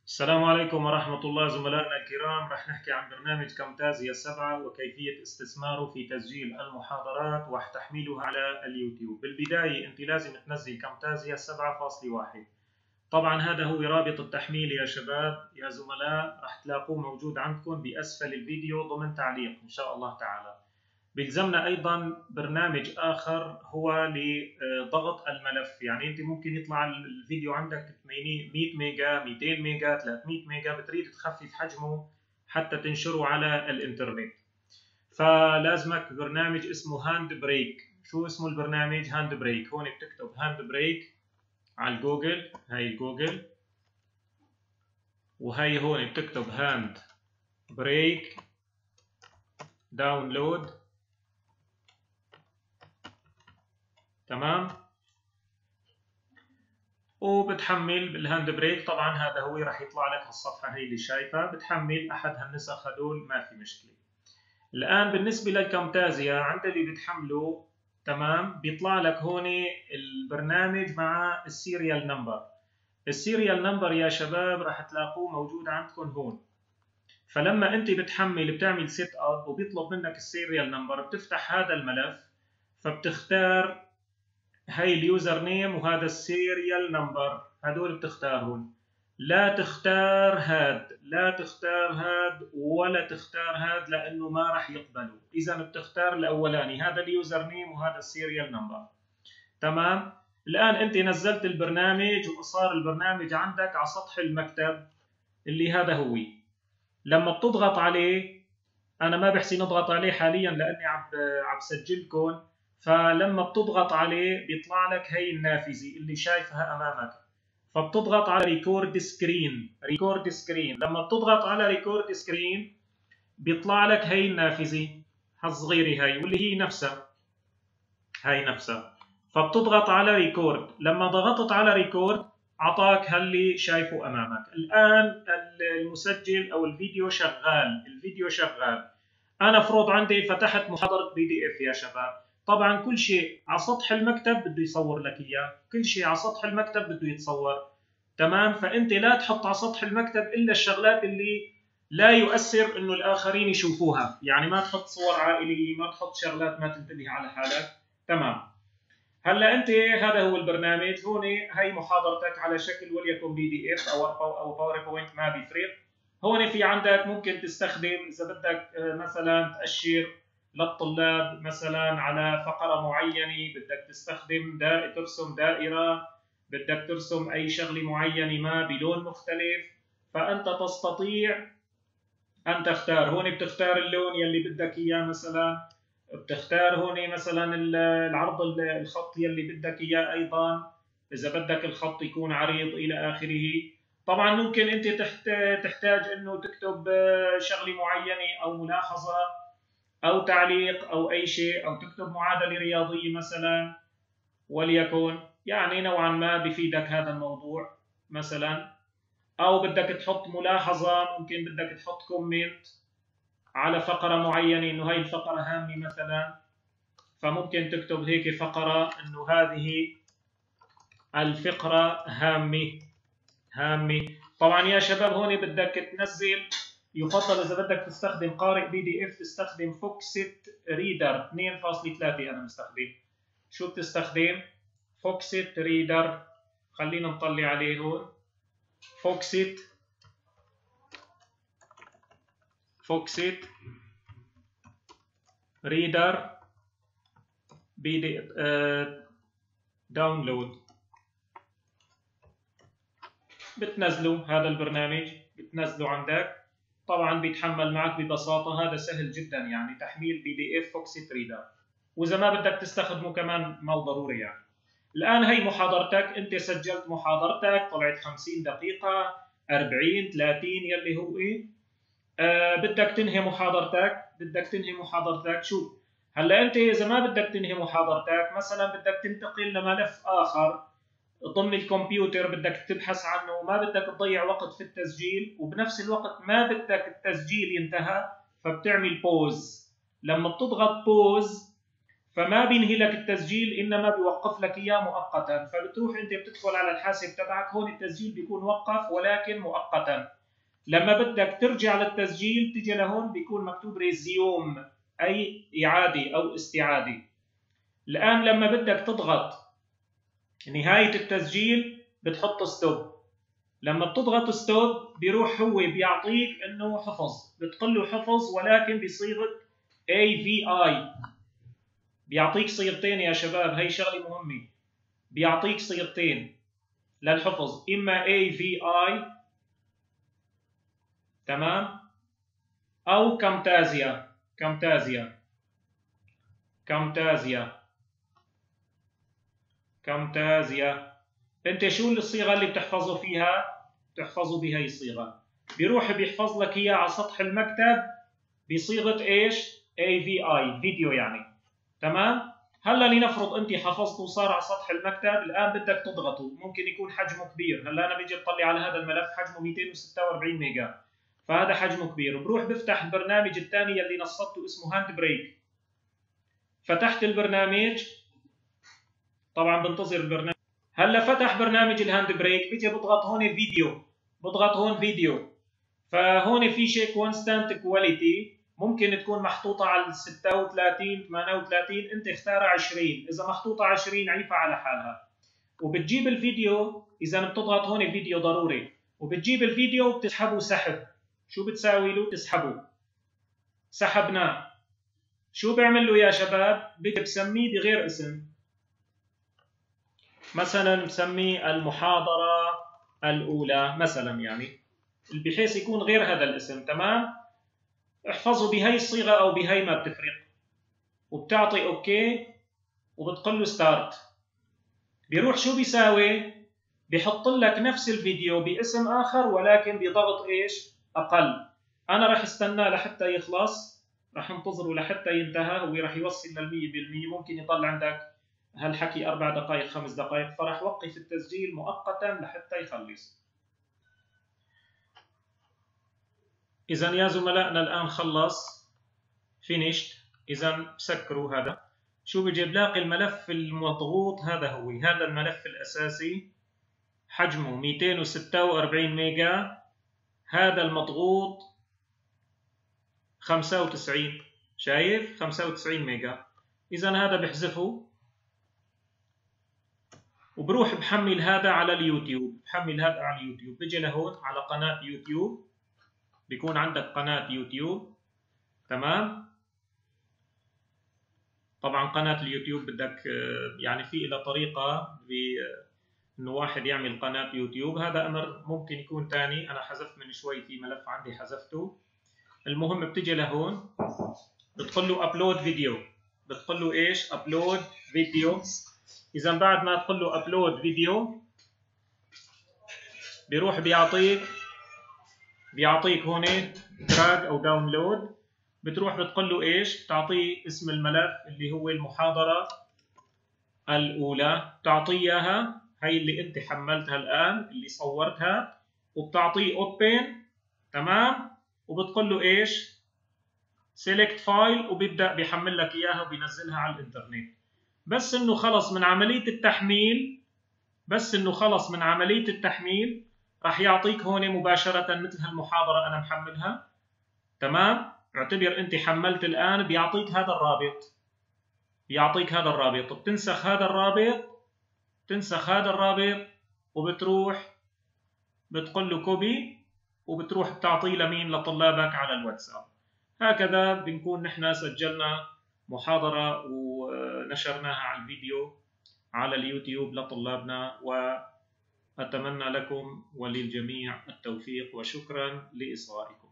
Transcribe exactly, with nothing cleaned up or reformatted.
السلام عليكم ورحمة الله زملائنا الكرام. رح نحكي عن برنامج كامتازيا سبعة وكيفية استثماره في تسجيل المحاضرات وتحميلها على اليوتيوب. بالبداية أنت لازم تنزل كامتازيا سبعة فاصلة واحد. طبعا هذا هو رابط التحميل يا شباب يا زملاء، رح تلاقوه موجود عندكم بأسفل الفيديو ضمن تعليق إن شاء الله تعالى. بيلزمنا ايضا برنامج اخر هو لضغط الملف، يعني انت ممكن يطلع الفيديو عندك مية ميجا مئتين ميجا ثلاثمية ميجا، بتريد تخفف حجمه حتى تنشره على الانترنت، فلازمك برنامج اسمه هاند بريك. شو اسمه البرنامج؟ هاند بريك. هون بتكتب هاند بريك على الجوجل، هاي الجوجل، وهي هون بتكتب هاند بريك داونلود. تمام، وبتحمل بالهاند بريك. طبعا هذا هو راح يطلع لك هالصفحه هي اللي شايفها، بتحمل احد هالنسخ هدول ما في مشكله. الان بالنسبه للكامتازيا عند اللي بتحمله، تمام، بيطلع لك هون البرنامج مع السيريال نمبر. السيريال نمبر يا شباب راح تلاقوه موجود عندكم هون. فلما انت بتحمل بتعمل سيت اب وبيطلب منك السيريال نمبر، بتفتح هذا الملف، فبتختار هاي اليوزر نيم وهذا السيريال نمبر، هدول بتختارهم. لا تختار هاد، لا تختار هاد ولا تختار هاد، لانه ما راح يقبلوا. اذا بتختار الاولاني، هذا اليوزر نيم وهذا السيريال نمبر. تمام. الان انت نزلت البرنامج وصار البرنامج عندك على سطح المكتب اللي هذا هو. لما بتضغط عليه، انا ما بحسي نضغط عليه حاليا لاني عم عم سجلكم، فلما بتضغط عليه بيطلع لك هي النافذه اللي شايفها امامك، فبتضغط على ريكورد سكرين. ريكورد سكرين، لما بتضغط على ريكورد سكرين بيطلع لك هي النافذه هالصغيره هي، واللي هي نفسها، هي نفسها. فبتضغط على ريكورد. لما ضغطت على ريكورد اعطاك هاللي شايفه امامك. الان المسجل او الفيديو شغال، الفيديو شغال. انا افرض عندي فتحت محاضره بي دي اف يا شباب، طبعا كل شيء على سطح المكتب بده يصور لك اياه، كل شيء على سطح المكتب بده يتصور. تمام. فانت لا تحط على سطح المكتب الا الشغلات اللي لا يؤثر انه الاخرين يشوفوها، يعني ما تحط صور عائليه، ما تحط شغلات ما تنتبه على حالك. تمام. هلا انت هذا هو البرنامج. هون هي محاضرتك على شكل وليكن بي دي اف او او باوربوينت، ما بيفرق. هون في عندك ممكن تستخدم اذا بدك مثلا تاشر للطلاب مثلا على فقره معينه، بدك تستخدم دا ترسم دائره، بدك ترسم اي شغله معينه ما بلون مختلف، فانت تستطيع ان تختار. هون بتختار اللون يلي بدك اياه، مثلا بتختار هون مثلا العرض الخط يلي بدك اياه، ايضا اذا بدك الخط يكون عريض الى اخره. طبعا ممكن انت تحتاج انه تكتب شغله معينه او ملاحظه او تعليق او اي شيء، او تكتب معادله رياضيه مثلا وليكن، يعني نوعا ما بفيدك هذا الموضوع مثلا. او بدك تحط ملاحظه، ممكن بدك تحط كومنت على فقره معينه انه هاي الفقره هامه مثلا، فممكن تكتب هيك فقره انه هذه الفقره هامه هامه. طبعا يا شباب هون بدك تنزل، يفضل اذا بدك تستخدم قارئ بي دي اف تستخدم فوكسيت ريدر اثنين فاصلة ثلاثة. انا مستخدم. شو بتستخدم؟ فوكسيت ريدر. خلينا نطلع عليه هون. فوكسيت فوكسيت ريدر بي دي داونلود. بتنزلوا هذا البرنامج، بتنزله عندك. طبعا بيتحمل معك ببساطه، هذا سهل جدا يعني تحميل بي دي اف فوكسيت ريدر، واذا ما بدك تستخدمه كمان ما ضروري يعني. الان هي محاضرتك، انت سجلت محاضرتك طلعت خمسين دقيقه، أربعين، ثلاثين يلي هو ايه. آه بدك تنهي محاضرتك، بدك تنهي محاضرتك. شوف هلا انت اذا ما بدك تنهي محاضرتك، مثلا بدك تنتقل لملف اخر ضمن الكمبيوتر، بدك تبحث عنه وما بدك تضيع وقت في التسجيل، وبنفس الوقت ما بدك التسجيل ينتهى، فبتعمل بوز. لما بتضغط بوز فما بينهي لك التسجيل، انما بيوقف لك اياه مؤقتا. فبتروح انت بتدخل على الحاسب تبعك، هون التسجيل بيكون وقف ولكن مؤقتا. لما بدك ترجع للتسجيل تيجي لهون بيكون مكتوب ريزيوم، اي اعاده او استعاده. الان لما بدك تضغط نهايه التسجيل بتحط ستوب. لما بتضغط ستوب بيروح هو بيعطيك انه حفظ، بتقول له حفظ ولكن بصيغه إيه في آي. بيعطيك صيغتين يا شباب، هي شغله مهمه، بيعطيك صيغتين للحفظ، اما إيه في آي تمام، او كامتازيا. كامتازيا كامتازيا كامتازيا انت شو الصيغه اللي بتحفظه فيها؟ بتحفظه بهي الصيغه. بيروح بيحفظ لك اياه على سطح المكتب بصيغه ايش؟ إيه في آي، فيديو يعني. تمام؟ هلا لنفرض انت حفظته وصار على سطح المكتب، الان بدك تضغطه، ممكن يكون حجمه كبير. هلا انا بيجي بطلع على هذا الملف حجمه مئتين وستة وأربعين ميجا، فهذا حجمه كبير. بروح بفتح البرنامج الثاني اللي نصبته اسمه هاند بريك. فتحت البرنامج، طبعا بنتظر البرنامج. هلا فتح برنامج الهاند بريك، بيجي بضغط هون فيديو، بضغط هون فيديو. فهون في شيء كونستانت كواليتي، ممكن تكون محطوطة على ستة وثلاثين ثمانية وثلاثين، انت اختارها عشرين، اذا محطوطة عشرين عيفها على حالها. وبتجيب الفيديو، اذا بتضغط هون فيديو ضروري، وبتجيب الفيديو وبتسحبه سحب. شو بتساوي له؟ تسحبه. سحبناه. شو بيعمل له يا شباب؟ بدي بسميه بغير اسم، مثلا بسميه المحاضرة الأولى مثلا، يعني بحيث يكون غير هذا الاسم. تمام؟ احفظه بهي الصيغة أو بهي ما بتفرق، وبتعطي أوكي وبتقول له ستارت. بيروح شو بيساوي؟ بيحط لك نفس الفيديو باسم آخر ولكن بضغط إيش؟ أقل. أنا راح استنى لحتى يخلص، راح انتظره لحتى ينتهى، هو راح يوصل للمية بالمية، ممكن يضل عندك هالحكي أربع دقائق خمس دقائق، فراح وقف التسجيل مؤقتا لحتى يخلص. إذا يا زملائنا الآن خلص، فينيشت. إذا بسكروا هذا، شو بيجي؟ بلاقي الملف المضغوط هذا هو هذا الملف الأساسي، حجمه مئتين وستة وأربعين ميجا، هذا المضغوط خمسة وتسعين، شايف؟ خمسة وتسعين ميجا. إذا هذا بحذفه وبروح بحمل هذا على اليوتيوب. بحمل هذا على اليوتيوب، بيجي لهون على قناة يوتيوب، بيكون عندك قناة يوتيوب. تمام؟ طبعا قناة اليوتيوب بدك يعني في إلى طريقة إنه واحد يعمل قناة يوتيوب، هذا أمر ممكن يكون ثاني. أنا حذفت من شوي في ملف عندي حذفته. المهم بتجي لهون بتقول له أبلود فيديو، بتقول له إيش؟ أبلود فيديو. إذا بعد ما تقول له أبلود فيديو بيروح بيعطيك بيعطيك هون دراج أو داونلود. بتروح بتقول له إيش؟ بتعطيه اسم الملف اللي هو المحاضرة الأولى، بتعطيه إياها هي اللي أنت حملتها الآن اللي صورتها، وبتعطيه أوبن. تمام؟ وبتقول له إيش؟ سيلكت فايل، وبيبدأ بيحمل لك إياها وبينزلها على الإنترنت. بس إنه خلص من عملية التحميل بس إنه خلص من عملية التحميل راح يعطيك هون مباشرة مثل هالمحاضرة أنا محملها. تمام؟ اعتبر أنت حملت الآن، بيعطيك هذا الرابط، بيعطيك هذا الرابط، بتنسخ هذا الرابط تنسخ هذا الرابط وبتروح بتقول له كوبي، وبتروح بتعطيه لمين؟ لطلابك على الواتساب. هكذا بنكون نحن سجلنا محاضرة ونشرناها على الفيديو على اليوتيوب لطلابنا، وأتمنى لكم وللجميع التوفيق، وشكرا لإصغائكم.